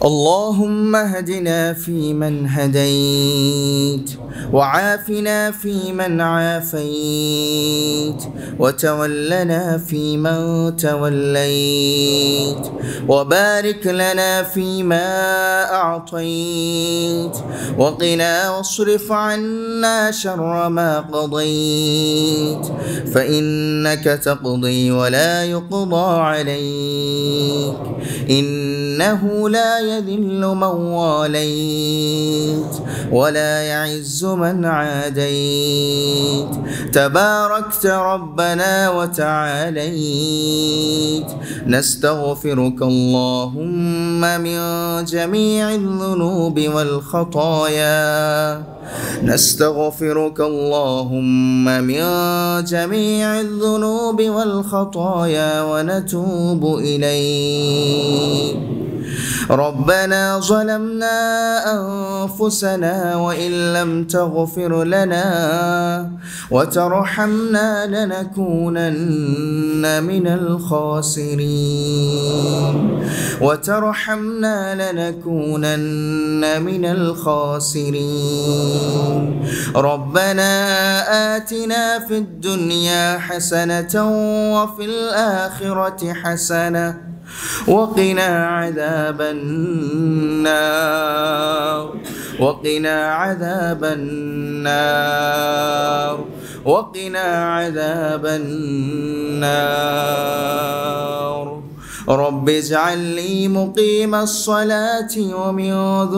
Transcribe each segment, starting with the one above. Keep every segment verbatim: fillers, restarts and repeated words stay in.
اللهم اهدنا فيمن هديت، وعافنا فيمن عافيت، وتولنا فيمن توليت، وبارك لنا فيما أعطيت، وقنا واصرف عنا شر ما قضيت، فإنك تقضي ولا يقضى عليك، إنه لا يذل من واليت ولا يعز من عاديت، تباركت ربنا وتعاليت. نستغفرك اللهم من جميع الذنوب والخطايا، نستغفرك اللهم من جميع الذنوب والخطايا ونتوب إليك. ربنا ظلمنا أنفسنا وإن لم تغفر لنا وترحمنا لنكونن من الخاسرين وترحمنا لنكونن من الخاسرين. ربنا آتنا في الدنيا حسنة وفي الآخرة حسنة وقنا عذاب النار وقنا عذاب النار وقنا عذاب النار. رب اجعل لي مقيم الصلاة ومن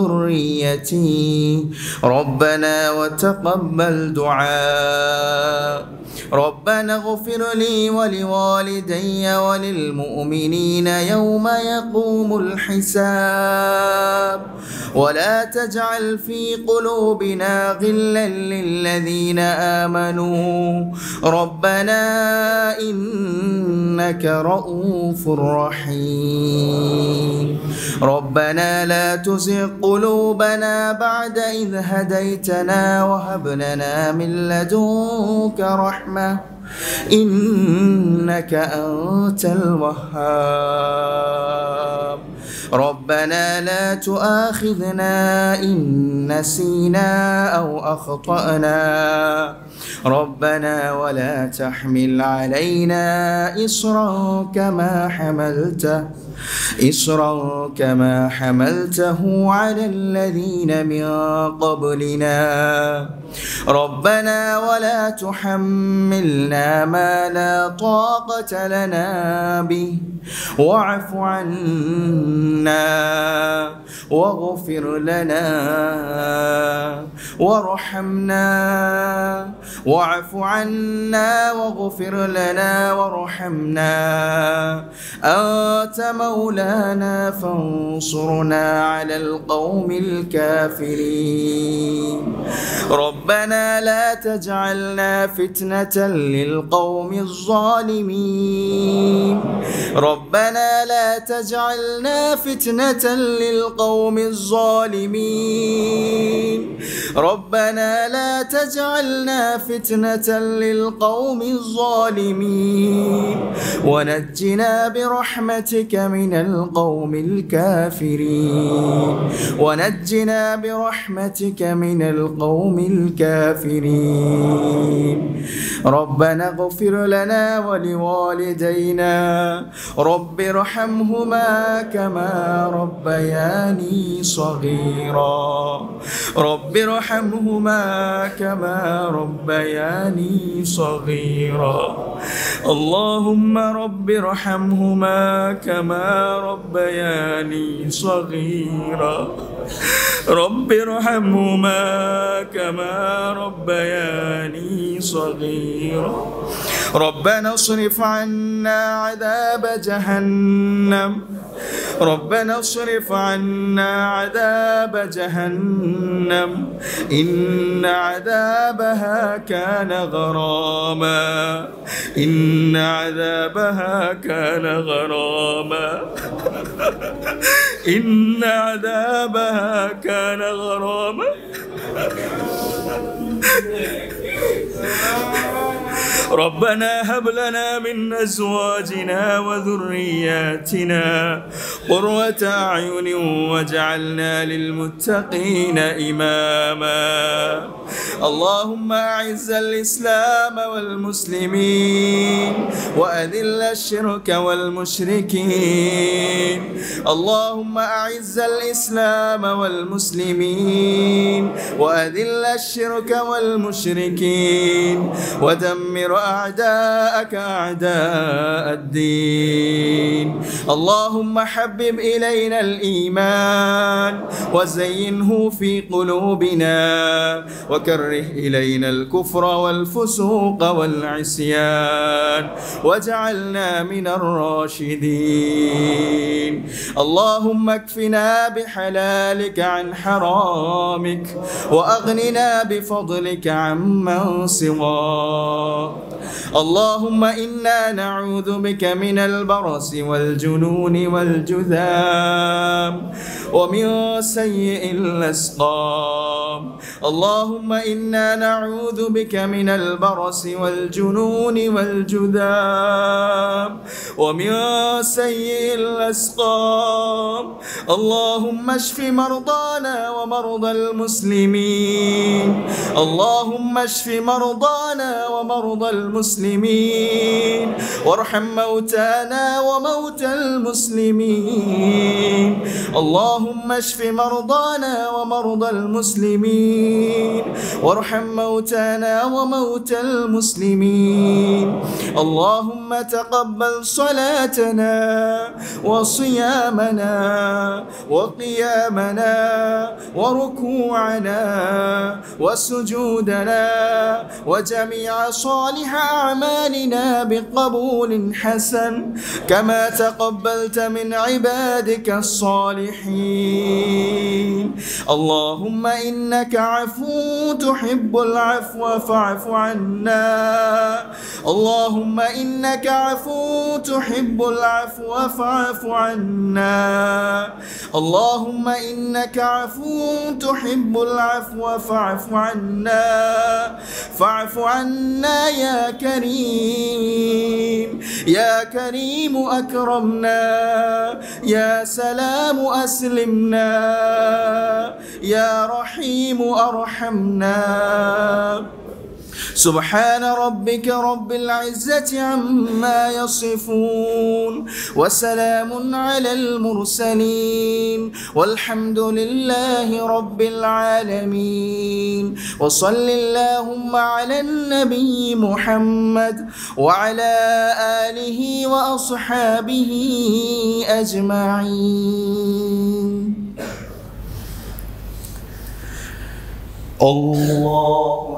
ذريتي ربنا وتقبل دعاء. ربنا اغفر لي ولوالدي وللمؤمنين يوم يقوم الحساب، ولا تجعل في قلوبنا غلا للذين آمنوا ربنا إنك رؤوف رحيم. ربنا لا تزغ قلوبنا بعد إذ هديتنا وهب لنا من لدنك رحمة إنك أنت الوهاب. ربنا لا تؤاخذنا إن نسينا أو أخطأنا ربنا ولا تحمل علينا إصرا كما حملته إصرا كما حملته على الذين من قبلنا ربنا ولا تحملنا ما لا طاقة لنا به واعف عنا واغفر لنا وارحمنا واعف عنا واغفر لنا وارحمنا أنت مولانا فانصرنا على القوم الكافرين. ربنا لا تجعلنا فتنة للقوم الظالمين ربنا لا تجعلنا فتنة للقوم الظالمين ربنا لا تجعلنا فتنة للقوم الظالمين ونجنا برحمتك من القوم الكافرين ونجنا برحمتك من القوم الكافرين. ربنا اغفر لنا ولوالدينا رب ارحمهما كما ربياني صغيرا رب ارحمهما كما ربياني صغيرا. اللهم رب ارحمهما كما ربياني صغيرا رب ارحمهما كما ربياني صغيرا. ربنا اصرف عنا عذاب جهنم ربنا اصرف عنا عذاب جهنم إن عذابها كان غراما إن عذابها كان غراما إن عذابها كان غراما ربنا هب لنا من أزواجنا وذرياتنا قرة أعين واجعلنا للمتقين إماما. اللهم أعز الإسلام والمسلمين وأذل الشرك والمشركين. اللهم أعز الإسلام والمسلمين وأذل الشرك والمشركين ودمر أعداءك أعداء الدين. اللهم حبب إلينا الإيمان وزينه في قلوبنا وكره إلينا الكفر والفسوق والعصيان واجعلنا من الراشدين. اللهم اكفنا بحلالك عن حرامك وأغننا بفضلك عمن سواك. اللهم إنا نعوذ بك من البرص والجنون والجذام ومن سيء الأسقام. اللهم إنا نعوذ بك من البرص والجنون والجذام ومن سيء الأسقام. اللهم اشف مرضانا ومرضى المسلمين. اللهم اشف مرضانا ومرضى المسلمين وارحم موتانا وموتى المسلمين. اللهم اشف مرضانا ومرضى المسلمين وارحم موتانا وموتى المسلمين. اللهم تقبل صلاتنا وصيامنا وقيامنا وركوعنا وسجودنا وجميع صالح أعمالنا بقبول حسن كما تقبلت من عبادك الصالحين. اللهم إنك عفو تحب العفو فاعف عنا. اللهم إنك عفو تحب العفو فاعف عنا. اللهم إنك عفو تحب العفو فاعف عنا. فاعف عنا يا كريم. يا كريم أكرمنا. يا سلام أسلمنا. يا رحيم أرحمنا. سبحان ربك رب العزة عما يصفون وسلام على المرسلين والحمد لله رب العالمين. وصل اللهم على النبي محمد وعلى آله وأصحابه أجمعين. الله